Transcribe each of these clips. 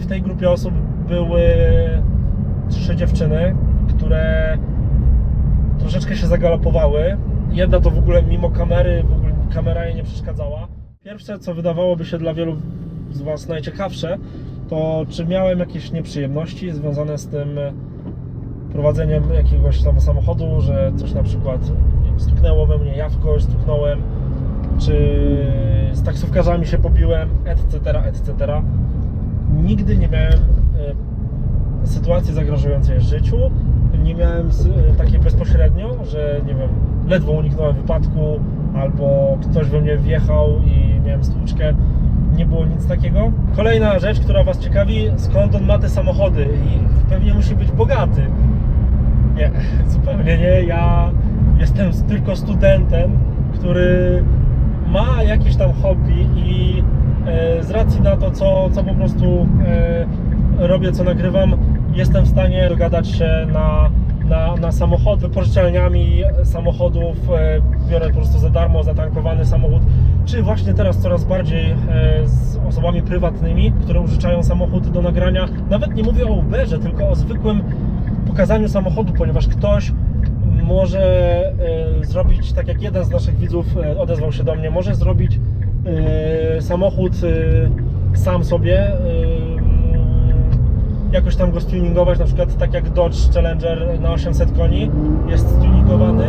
W tej grupie osób były 3 dziewczyny, które troszeczkę się zagalopowały. Jedna to w ogóle mimo kamery, w ogóle kamera jej nie przeszkadzała. Pierwsze, co wydawałoby się dla wielu z Was najciekawsze, to czy miałem jakieś nieprzyjemności związane z tym prowadzeniem jakiegoś tam samochodu, że coś na przykład stuknęło we mnie, ja w kogoś stuknąłem, czy z taksówkarzami się pobiłem, etc., etc. Nigdy nie miałem sytuacji zagrażającej życiu, nie miałem takiej bezpośrednio, że nie wiem, ledwo uniknąłem wypadku, albo ktoś we mnie wjechał i miałem stłuczkę. Nie było nic takiego. Kolejna rzecz, która Was ciekawi, skąd on ma te samochody i pewnie musi być bogaty. Nie, zupełnie nie. Ja jestem tylko studentem, który ma jakieś tam hobby i z racji na to, co po prostu robię, co nagrywam, jestem w stanie dogadać się na samochód, wypożyczalniami samochodów, biorę po prostu za darmo zatankowany samochód, czy właśnie teraz coraz bardziej z osobami prywatnymi, które użyczają samochód do nagrania. Nawet nie mówię o Uberze, tylko o zwykłym pokazaniu samochodu, ponieważ ktoś może zrobić, tak jak jeden z naszych widzów odezwał się do mnie, może zrobić samochód sam sobie, jakoś tam go stuningować, na przykład tak jak Dodge Challenger na 800 koni jest stuningowany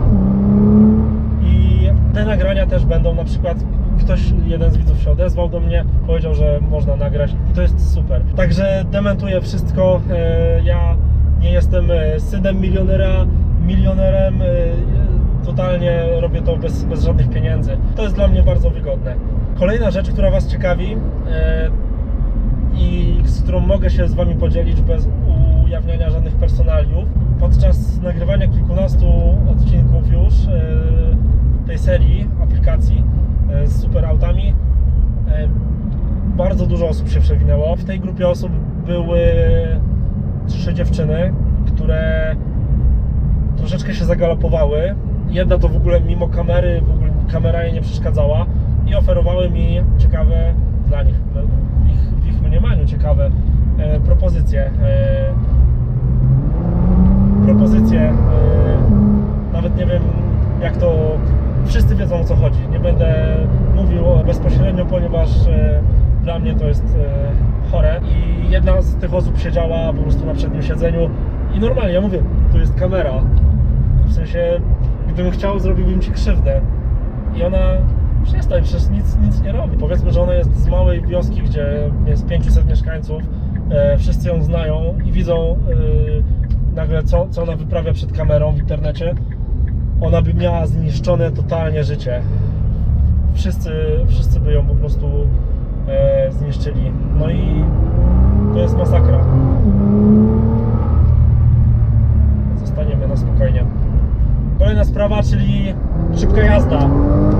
i te nagrania też będą, na przykład jeden z widzów się odezwał do mnie, powiedział, że można nagrać i to jest super. Także dementuję wszystko, ja nie jestem synem milionerem, totalnie robię to bez żadnych pieniędzy. To jest dla mnie bardzo wygodne. Kolejna rzecz, która Was ciekawi i z którą mogę się z Wami podzielić bez ujawniania żadnych personaliów. Podczas nagrywania kilkunastu odcinków już tej serii aplikacji z superautami bardzo dużo osób się przewinęło. W tej grupie osób były 3 dziewczyny, które troszeczkę się zagalopowały. Jedna to w ogóle mimo kamery, w ogóle kamera jej nie przeszkadzała i oferowały mi ciekawe dla nich, w ich mniemaniu ciekawe propozycje. Nawet nie wiem, jak to, wszyscy wiedzą, o co chodzi. Nie będę mówił bezpośrednio, ponieważ dla mnie to jest chore. I jedna z tych osób siedziała po prostu na przednim siedzeniu i normalnie, ja mówię, tu jest kamera. W sensie, gdybym chciał, zrobiłbym Ci krzywdę. I ona, przestań, przecież nic nie robi. Powiedzmy, że ona jest z małej wioski, gdzie jest 500 mieszkańców, wszyscy ją znają i widzą nagle, co ona wyprawia przed kamerą w internecie. Ona by miała zniszczone totalnie życie. Wszyscy by ją po prostu zniszczyli. No i to jest masakra. Zostaniemy na spokojnie. Kolejna sprawa, czyli szybka jazda.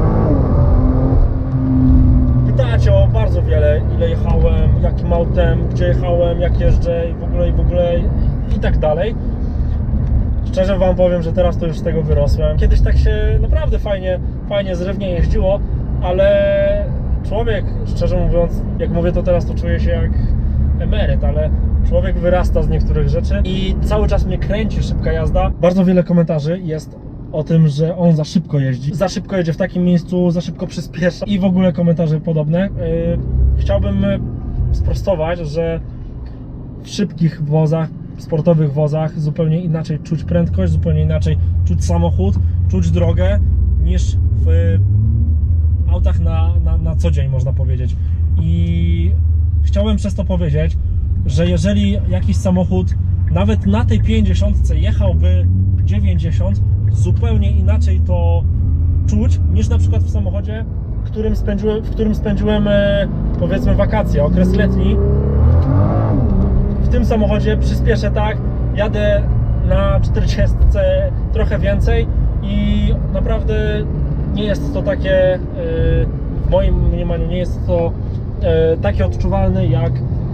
Pytacie o bardzo wiele, ile jechałem, jakim autem, gdzie jechałem, jak jeżdżę i w ogóle i tak dalej. Szczerze Wam powiem, że teraz to już z tego wyrosłem. Kiedyś tak się naprawdę fajnie, zrywnie jeździło, ale człowiek, szczerze mówiąc, jak mówię to teraz, to czuję się jak emeryt, ale człowiek wyrasta z niektórych rzeczy i cały czas mnie kręci szybka jazda. Bardzo wiele komentarzy jest o tym, że on za szybko jeździ, za szybko jedzie w takim miejscu, za szybko przyspiesza i w ogóle komentarze podobne. Chciałbym sprostować, że w szybkich wozach, w sportowych wozach zupełnie inaczej czuć prędkość, zupełnie inaczej czuć samochód, czuć drogę niż w autach na co dzień, można powiedzieć. I chciałem przez to powiedzieć, że jeżeli jakiś samochód nawet na tej 50 jechałby 90, zupełnie inaczej to czuć niż na przykład w samochodzie, w którym spędziłem powiedzmy wakacje, okres letni. W tym samochodzie przyspieszę tak, jadę na 40 trochę więcej i naprawdę nie jest to takie, w moim mniemaniu nie jest to takie odczuwalne jak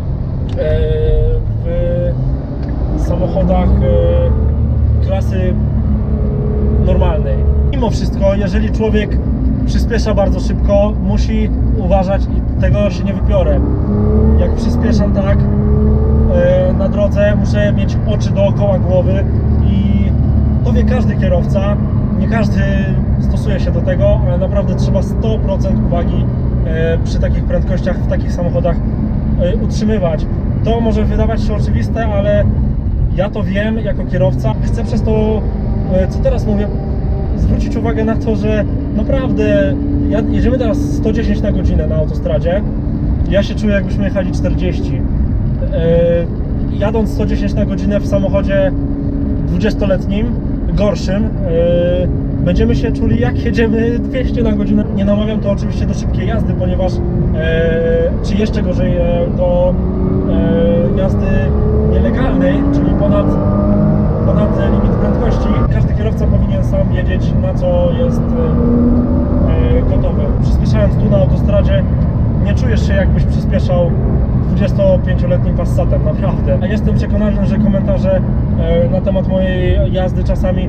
w samochodach klasy normalnej. Mimo wszystko, jeżeli człowiek przyspiesza bardzo szybko, musi uważać i tego się nie wypiorę. Jak przyspieszam tak na drodze, muszę mieć oczy dookoła głowy i to wie każdy kierowca. Nie każdy stosuje się do tego, ale naprawdę trzeba 100% uwagi przy takich prędkościach, w takich samochodach utrzymywać. To może wydawać się oczywiste, ale ja to wiem jako kierowca. Chcę przez to, co teraz mówię, zwrócić uwagę na to, że naprawdę jedziemy teraz 110 na godzinę na autostradzie. Ja się czuję, jakbyśmy jechali 40. Jadąc 110 na godzinę w samochodzie 20-letnim, gorszym, będziemy się czuli, jak jedziemy 200 na godzinę. Nie namawiam to oczywiście do szybkiej jazdy, ponieważ czy jeszcze gorzej do jazdy nielegalnej, czyli ponad limit prędkości. Każdy kierowca powinien sam wiedzieć, na co jest gotowy. Przyspieszając tu na autostradzie, nie czujesz się, jakbyś przyspieszał 25-letnim Passatem, naprawdę. A jestem przekonany, że komentarze na temat mojej jazdy czasami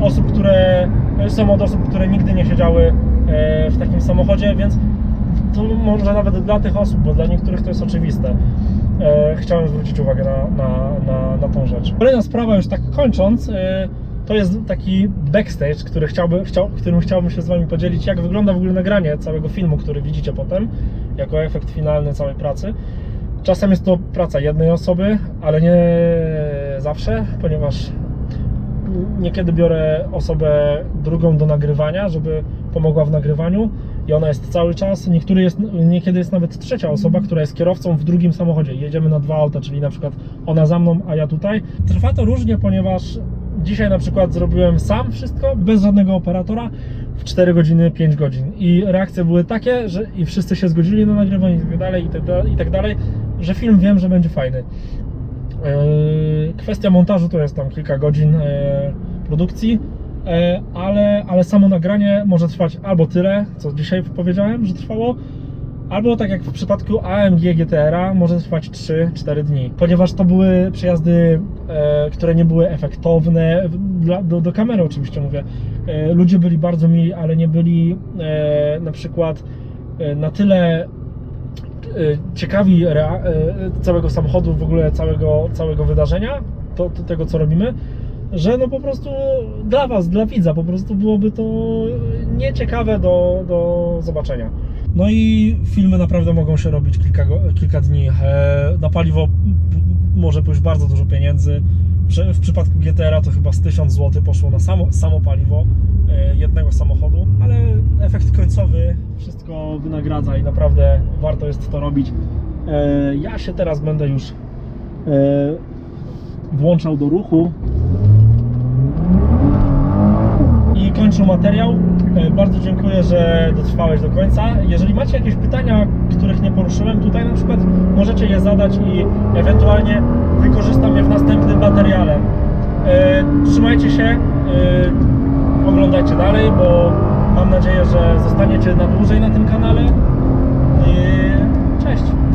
są od osób, które nigdy nie siedziały w takim samochodzie, więc to może nawet dla tych osób, bo dla niektórych to jest oczywiste. Chciałem zwrócić uwagę na tą rzecz. Kolejna sprawa, już tak kończąc, to jest taki backstage, którym chciałbym się z Wami podzielić, jak wygląda w ogóle nagranie całego filmu, który widzicie potem, jako efekt finalny całej pracy. Czasem jest to praca jednej osoby, ale nie zawsze, ponieważ niekiedy biorę osobę drugą do nagrywania, żeby pomogła w nagrywaniu i ona jest cały czas. Niekiedy jest nawet trzecia osoba, która jest kierowcą w drugim samochodzie. Jedziemy na 2 auta, czyli na przykład ona za mną, a ja tutaj. Trwa to różnie, ponieważ dzisiaj na przykład zrobiłem sam wszystko, bez żadnego operatora, w 4 godziny, 5 godzin. I reakcje były takie, że i wszyscy się zgodzili na nagrywanie i tak dalej, że film wiem, że będzie fajny. Kwestia montażu to jest tam kilka godzin produkcji, ale samo nagranie może trwać albo tyle, co dzisiaj powiedziałem, że trwało, albo tak jak w przypadku AMG GT-R może trwać 3-4 dni, ponieważ to były przejazdy, które nie były efektowne, do kamery oczywiście mówię. Ludzie byli bardzo mili, ale nie byli na przykład na tyle ciekawi całego samochodu, w ogóle całego wydarzenia, tego co robimy, że no po prostu dla Was, dla widza po prostu byłoby to nieciekawe do zobaczenia. No i filmy naprawdę mogą się robić kilka dni. Na paliwo może pójść bardzo dużo pieniędzy. W przypadku GT-R to chyba z 1000 zł poszło na samo paliwo jednego samochodu, ale efekt końcowy wszystko wynagradza i naprawdę warto jest to robić. Ja się teraz będę już włączał do ruchu i kończył materiał. Bardzo dziękuję, że dotrwałeś do końca. Jeżeli macie jakieś pytania, których nie poruszyłem tutaj na przykład, możecie je zadać i ewentualnie wykorzystam je w następnym materiale. Trzymajcie się, oglądajcie dalej, bo mam nadzieję, że zostaniecie na dłużej na tym kanale. Cześć!